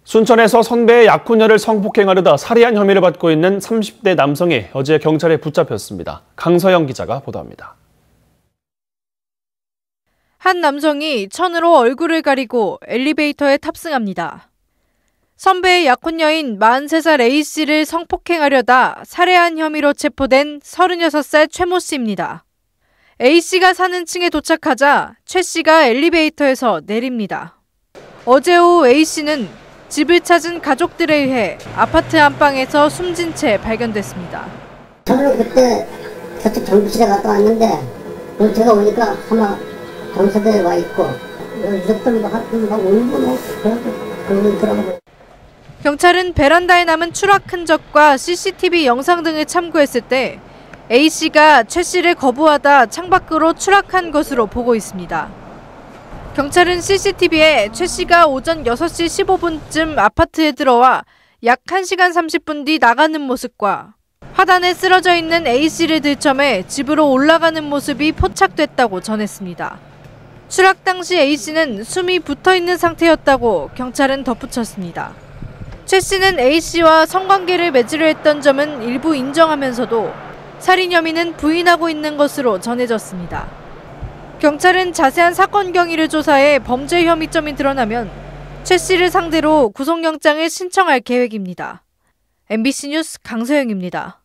순천에서 선배의 약혼녀를 성폭행하려다 살해한 혐의를 받고 있는 30대 남성이 어제 경찰에 붙잡혔습니다. 강서영 기자가 보도합니다. 한 남성이 천으로 얼굴을 가리고 엘리베이터에 탑승합니다. 선배의 약혼녀인 43살 A씨를 성폭행하려다 살해한 혐의로 체포된 36살 최모 씨입니다. A씨가 사는 층에 도착하자 최 씨가 엘리베이터에서 내립니다. 어제 오후 A씨는 집을 찾은 가족들에 의해 아파트 안방에서 숨진 채 발견됐습니다. 저는 그때 저쪽 정부실에 갔다 왔는데 제가 오니까 아마 경찰대에 와 있고 유족들 막 울고 그러고 있더라고요. 경찰은 베란다에 남은 추락 흔적과 CCTV 영상 등을 참고했을 때 A씨가 최 씨를 거부하다 창밖으로 추락한 것으로 보고 있습니다. 경찰은 CCTV에 최 씨가 오전 6시 15분쯤 아파트에 들어와 약 1시간 30분 뒤 나가는 모습과 하단에 쓰러져 있는 A씨를 들쳐매 집으로 올라가는 모습이 포착됐다고 전했습니다. 추락 당시 A씨는 숨이 붙어있는 상태였다고 경찰은 덧붙였습니다. 최 씨는 A씨와 성관계를 맺으려 했던 점은 일부 인정하면서도 살인 혐의는 부인하고 있는 것으로 전해졌습니다. 경찰은 자세한 사건 경위를 조사해 범죄 혐의점이 드러나면 최 씨를 상대로 구속영장을 신청할 계획입니다. MBC 뉴스 강서영입니다.